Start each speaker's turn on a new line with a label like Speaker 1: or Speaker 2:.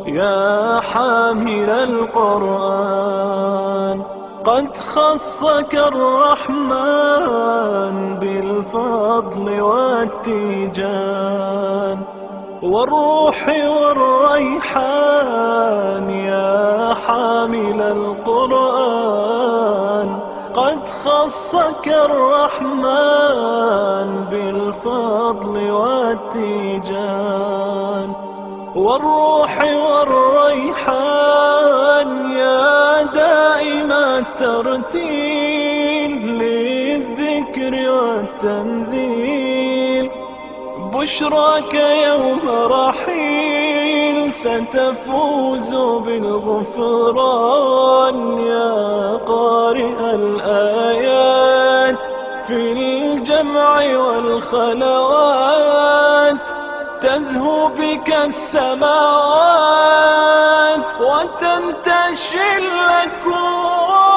Speaker 1: يا حامل القرآن، قد خصك الرحمن بالفضل والتيجان والروح والريحان. يا حامل القرآن، قد خصك الرحمن بالفضل والتيجان والروح والريحان. يا دائم الترتيل للذكر والتنزيل، بشراك يوم رحيل ستفوز بالغفران. يا قارئ الآيات في الجمع والخلوات، تزهو بك السماوات وتنتشي الأكوان.